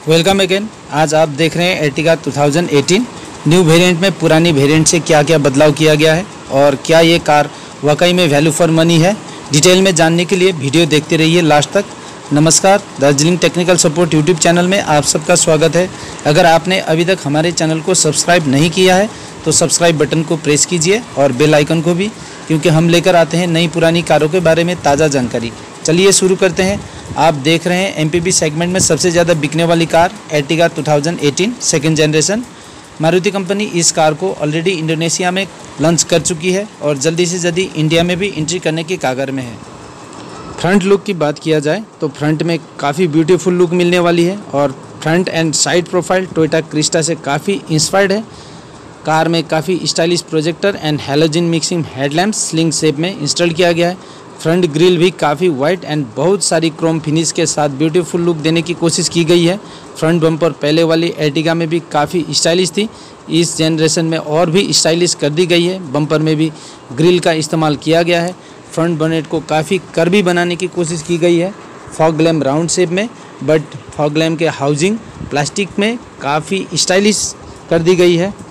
Welcome again. आज आप देख रहे हैं एर्टिगा 2018 न्यू वेरिएंट में पुरानी वेरिएंट से क्या क्या बदलाव किया गया है और क्या ये कार वाकई में वैल्यू फॉर मनी है। डिटेल में जानने के लिए वीडियो देखते रहिए लास्ट तक। नमस्कार, Darjeeling technical support YouTube channel में आप सबका स्वागत है। अगर आपने अभी तक हमारे चैनल को सब्सक्राइब नहीं किया है तो सब्सक्राइब बटन को प्रेस कीजिए और बेल आइकन को भी, क्योंकि हम लेकर आते हैं नई पुरानी कारों के बारे में ताज़ा जानकारी। चलिए शुरू करते हैं। आप देख रहे हैं एमपीवी सेगमेंट में सबसे ज़्यादा बिकने वाली car Ertiga 2018 second generation. Maruti company इस कार को ऑलरेडी इंडोनेशिया में लॉन्च कर चुकी है और जल्दी से जल्दी इंडिया में भी एंट्री करने की कागर में है। फ्रंट लुक की बात किया जाए तो फ्रंट में काफ़ी ब्यूटीफुल लुक मिलने वाली है और front and side profile Toyota Crysta से काफ़ी इंस्पायर्ड है। कार में काफ़ी stylish projector and halogen mixing headlamps sling shape में इंस्टॉल किया गया है। फ्रंट ग्रिल भी काफ़ी वाइट एंड बहुत सारी क्रोम फिनिश के साथ ब्यूटीफुल लुक देने की कोशिश की गई है। फ्रंट बम्पर पहले वाली एर्टिगा में भी काफ़ी स्टाइलिश थी, इस जनरेशन में और भी स्टाइलिश कर दी गई है। बम्पर में भी ग्रिल का इस्तेमाल किया गया है। फ्रंट बोनेट को काफ़ी कर्वी बनाने की कोशिश की गई है। फॉग लैम्प राउंड शेप में, बट फॉग लैम्प के हाउसिंग प्लास्टिक में काफ़ी स्टाइलिश कर दी गई है।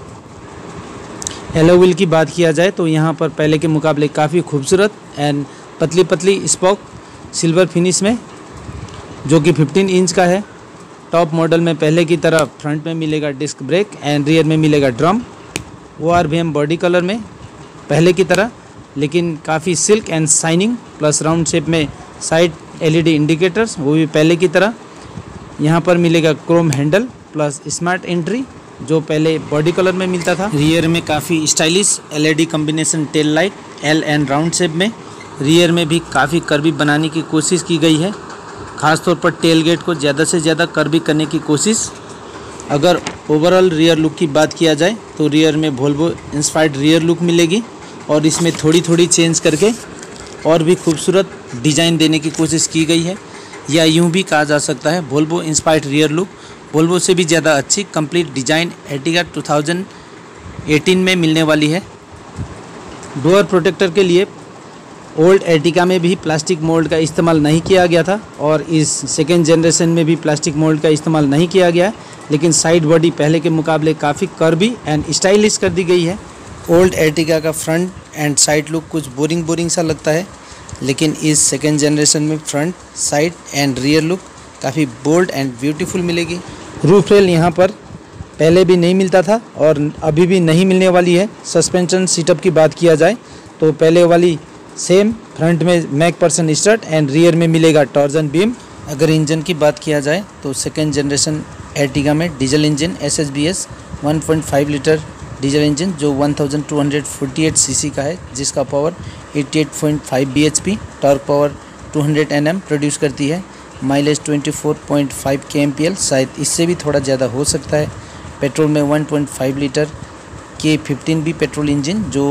एलो व्हील की बात किया जाए तो यहाँ पर पहले के मुकाबले काफ़ी खूबसूरत एंड पतली पतली स्पोक सिल्वर फिनिश में, जो कि 15 इंच का है। टॉप मॉडल में पहले की तरह फ्रंट में मिलेगा डिस्क ब्रेक एंड रियर में मिलेगा ड्रम। ORVM बॉडी कलर में पहले की तरह, लेकिन काफ़ी silk and shining plus round shape में साइड LED इंडिकेटर्स, वो भी पहले की तरह। यहाँ पर मिलेगा chrome handle plus smart entry, जो पहले बॉडी कलर में मिलता था। रियर में काफ़ी stylish LED combination tail light L and round shape में। रियर में भी काफ़ी कर्वी बनाने की कोशिश की गई है, ख़ासतौर पर टेल गेट को ज़्यादा से ज़्यादा कर्वी करने की कोशिश। अगर ओवरऑल रियर लुक की बात किया जाए तो रियर में वोल्वो इंस्पायर्ड रियर लुक मिलेगी और इसमें थोड़ी थोड़ी चेंज करके और भी खूबसूरत डिज़ाइन देने की कोशिश की गई है, या यूँ भी कहा जा सकता है Volvo inspired rear look Volvo से भी ज़्यादा अच्छी कंप्लीट डिज़ाइन एर्टिगा 2018 में मिलने वाली है। डोर प्रोटेक्टर के लिए ओल्ड एर्टिगा में भी प्लास्टिक मोल्ड का इस्तेमाल नहीं किया गया था और इस सेकेंड जनरेशन में भी प्लास्टिक मोल्ड का इस्तेमाल नहीं किया गया है, लेकिन साइड बॉडी पहले के मुकाबले काफ़ी कर्वी एंड स्टाइलिश कर दी गई है। ओल्ड एर्टिगा का फ्रंट एंड साइड लुक कुछ बोरिंग सा लगता है, लेकिन इस सेकेंड जनरेशन में front side and rear look काफ़ी बोल्ड एंड ब्यूटीफुल मिलेगी। रूफ रेल यहाँ पर पहले भी नहीं मिलता था और अभी भी नहीं मिलने वाली है। सस्पेंशन सीटअप की बात किया जाए तो पहले वाली सेम, फ्रंट में MacPherson strut and rear में मिलेगा टॉर्जन बीम। अगर इंजन की बात किया जाए तो सेकेंड जनरेशन एर्टिगा में diesel engine SSBS 1.5 litre diesel engine जो 1248 सीसी का है, जिसका power 88.5 bhp, torque power 200 Nm produce करती है। माइलेज 24.5 kmpl, शायद इससे भी थोड़ा ज़्यादा हो सकता है। पेट्रोल में 1.5 लीटर के 15B पेट्रोल इंजन जो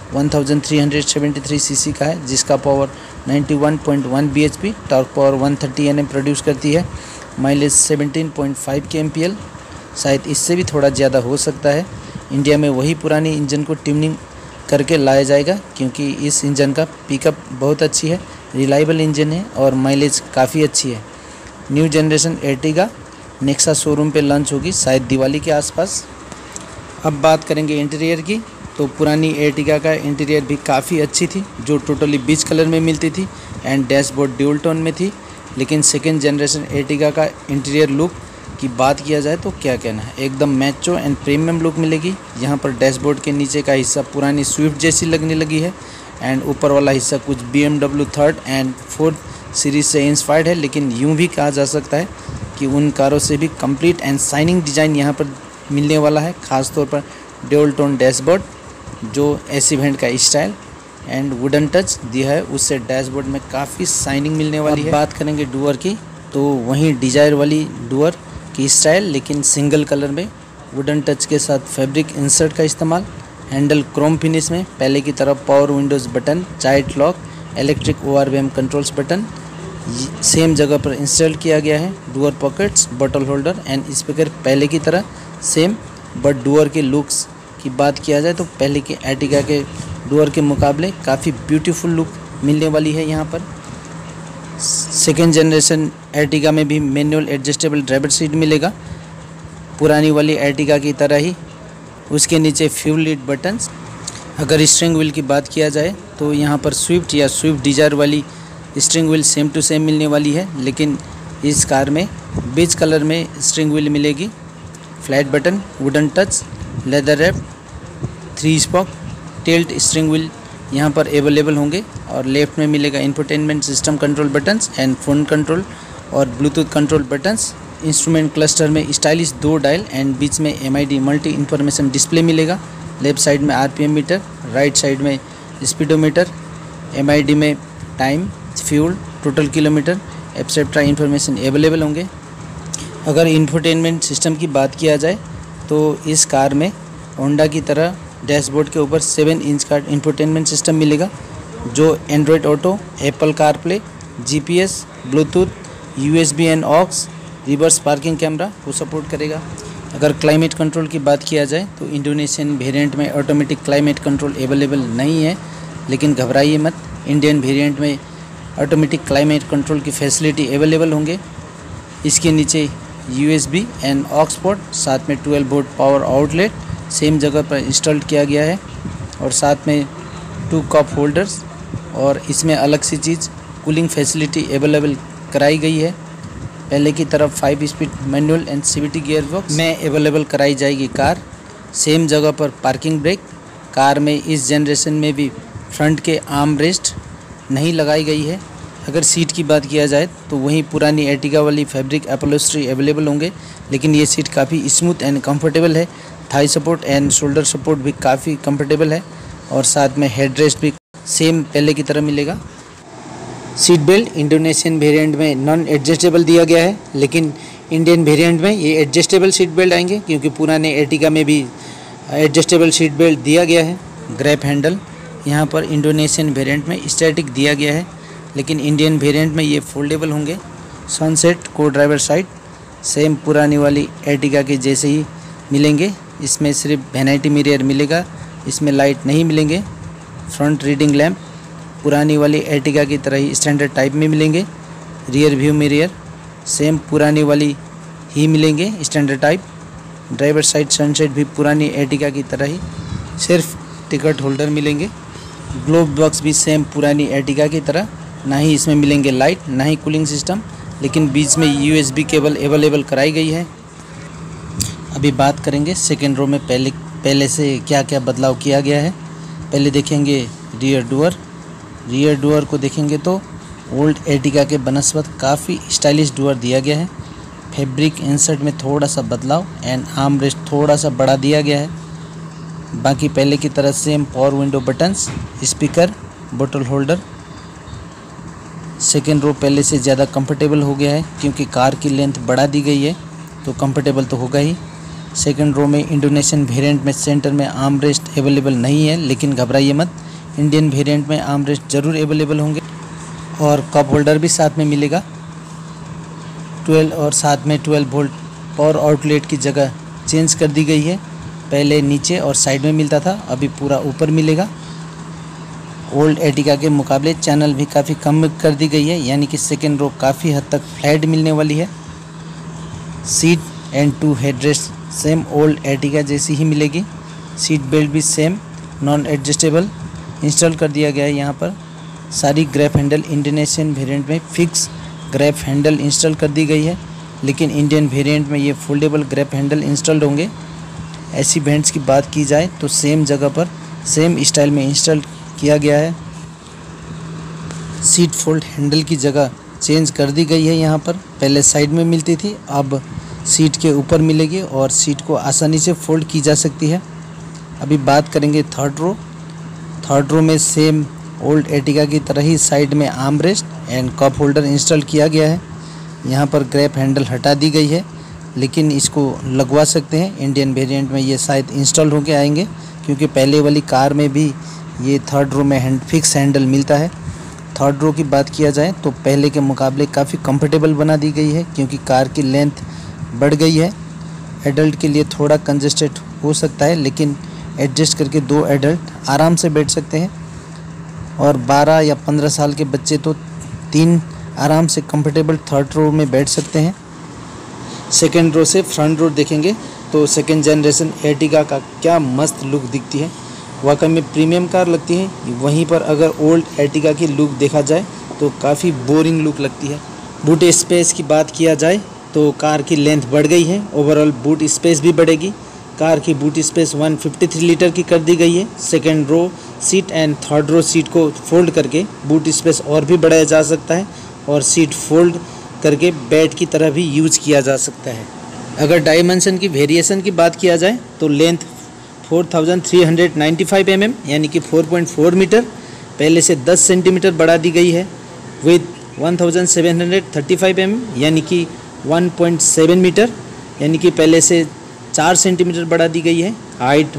1373 सीसी का है, जिसका power 91.1 bhp, torque power 130 Nm produce करती है। माइलेज 17.5 kmpl, शायद इससे भी थोड़ा ज़्यादा हो सकता है। इंडिया में वही पुरानी इंजन को ट्यूनिंग करके लाया जाएगा, क्योंकि इस इंजन का पिकअप बहुत अच्छी है, रिलायबल इंजन है और माइलेज काफ़ी अच्छी है। New generation Ertiga Nexa showroom पे लॉन्च होगी शायद दिवाली के आसपास। अब बात करेंगे इंटीरियर की, तो पुरानी एर्टिगा का इंटीरियर भी काफ़ी अच्छी थी, जो टोटली बीच कलर में मिलती थी एंड डैशबोर्ड ड्यूल टोन में थी। लेकिन सेकेंड जनरेशन एर्टिगा का इंटीरियर लुक की बात किया जाए तो क्या कहना है, एकदम मैचो एंड प्रीमियम लुक मिलेगी। यहाँ पर डैशबोर्ड के नीचे का हिस्सा पुरानी स्विफ्ट जैसी लगने लगी है एंड ऊपर वाला हिस्सा कुछ BMW 3rd and 4th series से इंस्पायर्ड है, लेकिन यूँ भी कहा जा सकता है कि उन कारों से भी कंप्लीट एंड शाइनिंग डिज़ाइन यहाँ पर मिलने वाला है। ख़ासतौर पर ड्यूल टोन डैशबोर्ड जो AC वेंट का स्टाइल एंड वुडन टच दिया है, उससे डैशबोर्ड में काफ़ी शाइनिंग मिलने वाली है। बात करेंगे डुअर की, तो वहीं डिजायर वाली डुअर की स्टाइल, लेकिन सिंगल कलर में वुडन टच के साथ फैब्रिक इंसर्ट का इस्तेमाल। हैंडल क्रोम फिनिश में पहले की तरह power windows button, child lock, electric ORVM controls button same जगह पर इंस्टॉल किया गया है। Door pockets, bottle holder and speaker पहले की तरह सेम, बट डुअर के लुक्स की बात किया जाए तो पहले के एर्टिगा के डुअर के मुकाबले काफ़ी ब्यूटीफुल लुक मिलने वाली है यहाँ पर। सेकेंड जनरेशन एर्टिगा में भी मैनुअल एडजस्टेबल ड्राइवर सीट मिलेगा, पुरानी वाली एर्टिगा की तरह ही। उसके नीचे फ्यूल लीड बटन्स। अगर स्टीयरिंग व्हील की बात किया जाए तो यहाँ पर स्विफ्ट या स्विफ्ट डिजायर वाली steering wheel same to same मिलने वाली है, लेकिन इस कार में बेज कलर में स्टीयरिंग व्हील मिलेगी। Flat button, wooden touch, leather wrap, 3 spoke, tilt steering wheel यहाँ पर अवेलेबल होंगे। और लेफ्ट में मिलेगा infotainment system control buttons and phone control और Bluetooth control buttons. Instrument cluster में स्टाइलिश 2 डायल एंड बीच में MID मल्टी इंफॉर्मेशन डिस्प्ले मिलेगा। लेफ्ट साइड में RPM मीटर, राइट साइड में स्पीडोमीटर, MID में time, fuel, total kilometre, etcetera information available होंगे। अगर इंफोटेनमेंट सिस्टम की बात किया जाए तो इस कार में होंडा की तरह डैशबोर्ड के ऊपर 7 इंच का इंफोटेनमेंट सिस्टम मिलेगा, जो Android auto, Apple CarPlay, GPS, Bluetooth, USB and aux, reverse parking camera को सपोर्ट करेगा। अगर क्लाइमेट कंट्रोल की बात किया जाए तो इंडोनेशियन वेरिएंट में ऑटोमेटिक क्लाइमेट कंट्रोल अवेलेबल नहीं है, लेकिन घबराइए मत, इंडियन वेरिएंट में ऑटोमेटिक क्लाइमेट कंट्रोल की फैसिलिटी अवेलेबल होंगे। इसके नीचे USB एंड ऑक्स पोर्ट, साथ में 12 वोल्ट पावर आउटलेट सेम जगह पर इंस्टॉल किया गया है, और साथ में 2 कप होल्डर्स, और इसमें अलग सी चीज़ कूलिंग फैसिलिटी अवेलेबल कराई गई है। पहले की तरफ 5 speed manual and CVT gear box में अवेलेबल कराई जाएगी कार। सेम जगह पर पार्किंग ब्रेक। कार में इस जनरेशन में भी फ्रंट के आर्म रेस्ट नहीं लगाई गई है। अगर सीट की बात किया जाए तो वहीं पुरानी एर्टिगा वाली फैब्रिक अपहोल्स्ट्री अवेलेबल होंगे, लेकिन ये सीट काफ़ी स्मूथ एंड कंफर्टेबल है। Thigh support and shoulder support भी काफ़ी कंफर्टेबल है, और साथ में हेड रेस्ट भी सेम पहले की तरह मिलेगा। सीट बेल्ट इंडोनेशियन वेरिएंट में नॉन एडजस्टेबल दिया गया है, लेकिन इंडियन वेरिएंट में ये एडजस्टेबल सीट बेल्ट आएंगे, क्योंकि पुराने एर्टिगा में भी एडजस्टेबल सीट बेल्ट दिया गया है। ग्रैब हैंडल यहाँ पर इंडोनेशियन वेरिएंट में स्टैटिक दिया गया है, लेकिन इंडियन वेरिएंट में ये फोल्डेबल होंगे। सनसेट को ड्राइवर साइड सेम पुरानी वाली एर्टिगा के जैसे ही मिलेंगे, इसमें सिर्फ वैनिटी मिरर मिलेगा, इसमें लाइट नहीं मिलेंगे। फ्रंट रीडिंग लैंप पुरानी वाली एर्टिगा की तरह ही स्टैंडर्ड टाइप में मिलेंगे। रियर व्यू मिरर सेम पुरानी वाली ही मिलेंगे, standard type. Driver side sunset भी पुरानी एर्टिगा की तरह ही, सिर्फ टिकट होल्डर मिलेंगे। ग्लोव बॉक्स भी सेम पुरानी एर्टिगा की तरह, ना ही इसमें मिलेंगे लाइट, ना ही कूलिंग सिस्टम, लेकिन बीच में USB केबल अवेलेबल कराई गई है। अभी बात करेंगे सेकेंड रो में पहले से क्या क्या बदलाव किया गया है। पहले देखेंगे रियर डोर। रियर डोर को देखेंगे तो ओल्ड एर्टिगा के बनस्पत काफ़ी स्टाइलिश डोर दिया गया है। फैब्रिक इंसर्ट में थोड़ा सा बदलाव एंड आर्म रेस्ट थोड़ा सा बढ़ा दिया गया है। बाकी पहले की तरह same power window buttons, speaker, बोतल होल्डर। सेकेंड रो पहले से ज़्यादा कंफर्टेबल हो गया है, क्योंकि कार की लेंथ बढ़ा दी गई है, तो कंफर्टेबल तो होगा ही। सेकेंड रो में इंडोनेशियन वेरिएंट में सेंटर में आर्म रेस्ट अवेलेबल नहीं है, लेकिन घबराइए मत, इंडियन वेरिएंट में आर्म रेस्ट जरूर अवेलेबल होंगे। और कप होल्डर भी साथ में मिलेगा। 12 वोल्ट पावर आउटलेट की जगह चेंज कर दी गई है। पहले नीचे और साइड में मिलता था, अभी पूरा ऊपर मिलेगा। ओल्ड एर्टिगा के मुकाबले चैनल भी काफ़ी कम कर दी गई है, यानी कि सेकेंड रो काफ़ी हद तक फ्लैट मिलने वाली है। Seat and 2 headrest same old Ertiga जैसी ही मिलेगी। सीट बेल्ट भी सेम नॉन एडजस्टेबल इंस्टॉल कर दिया गया है। यहाँ पर सारी ग्रैब हैंडल इंडोनेशियन वेरिएंट में फिक्स ग्रैब हैंडल इंस्टॉल कर दी गई है, लेकिन इंडियन वेरिएंट में ये फोल्डेबल ग्रैब हैंडल इंस्टॉल्ड होंगे। ऐसी वेंट्स की बात की जाए तो सेम जगह पर सेम स्टाइल में इंस्टॉल किया गया है। सीट फोल्ड हैंडल की जगह चेंज कर दी गई है। यहाँ पर पहले साइड में मिलती थी, अब सीट के ऊपर मिलेगी और सीट को आसानी से फोल्ड की जा सकती है। अभी बात करेंगे थर्ड रो। थर्ड रो में सेम ओल्ड एर्टिगा की तरह ही साइड में arm rest and cup holder install किया गया है। यहाँ पर ग्रैब हैंडल हटा दी गई है, लेकिन इसको लगवा सकते हैं। इंडियन वेरिएंट में ये शायद इंस्टॉल होके आएंगे, क्योंकि पहले वाली कार में भी ये थर्ड रो में फिक्स हैंडल मिलता है। थर्ड रो की बात किया जाए तो पहले के मुकाबले काफ़ी कंफर्टेबल बना दी गई है, क्योंकि कार की लेंथ बढ़ गई है। एडल्ट के लिए थोड़ा कंजेस्टेड हो सकता है, लेकिन एडजस्ट करके 2 एडल्ट आराम से बैठ सकते हैं, और 12 या 15 साल के बच्चे तो 3 आराम से कंफर्टेबल थर्ड रो में बैठ सकते हैं। सेकेंड रो से फ्रंट रो देखेंगे तो सेकेंड जनरेशन एर्टिगा का क्या मस्त लुक दिखती है, वाकई में प्रीमियम कार लगती है। वहीं पर अगर ओल्ड एर्टिगा की लुक देखा जाए तो काफ़ी बोरिंग लुक लगती है। बूट स्पेस की बात किया जाए तो कार की लेंथ बढ़ गई है, ओवरऑल बूट स्पेस भी बढ़ेगी। कार की बूट स्पेस 153 लीटर की कर दी गई है। Second row seat and third row seat को फोल्ड करके बूट स्पेस और भी बढ़ाया जा सकता है और सीट फोल्ड करके बेड की तरह भी यूज किया जा सकता है। अगर डायमेंशन की वेरिएशन की बात किया जाए तो लेंथ 4395 mm यानी कि 4.4 मीटर पहले से 10 सेंटीमीटर बढ़ा दी गई है। विद 1735 mm यानी कि 1.7 मीटर यानी कि पहले से 4 सेंटीमीटर बढ़ा दी गई है। हाइट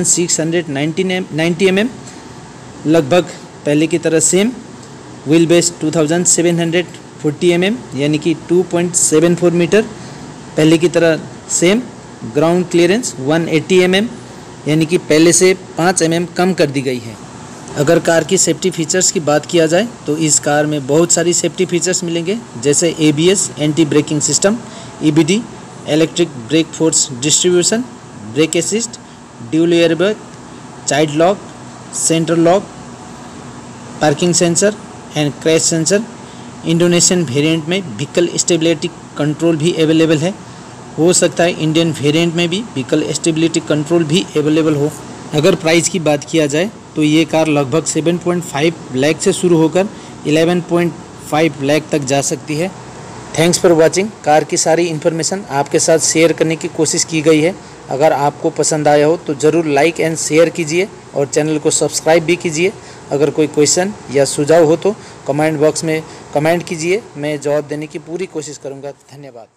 1690 mm लगभग पहले की तरह सेम। व्हील बेस 2740 mm यानी कि 2.74 मीटर पहले की तरह सेम। ग्राउंड क्लियरेंस 180 mm यानी कि पहले से 5 mm कम कर दी गई है। अगर कार की सेफ्टी फीचर्स की बात किया जाए तो इस कार में बहुत सारी सेफ्टी फीचर्स मिलेंगे, जैसे ABS anti braking system, EBD electric brake force distribution, brake assist, dual airbag, child lock, central lock, parking sensor and crash sensor. Indonesian variant में व्हीकल स्टेबिलिटी कंट्रोल भी अवेलेबल है। हो सकता है इंडियन वेरिएंट में भी व्हीकल स्टेबिलिटी कंट्रोल भी available हो। अगर प्राइस की बात किया जाए तो ये कार लगभग 7.5 लाख से शुरू होकर 11.5 लाख तक जा सकती है। Thanks for watching. कार की सारी इन्फॉर्मेशन आपके साथ शेयर करने की कोशिश की गई है। अगर आपको पसंद आया हो तो ज़रूर लाइक एंड शेयर कीजिए और चैनल को सब्सक्राइब भी कीजिए। अगर कोई क्वेश्चन या सुझाव हो तो कमेंट बॉक्स में कमेंट कीजिए, मैं जवाब देने की पूरी कोशिश करूँगा। धन्यवाद।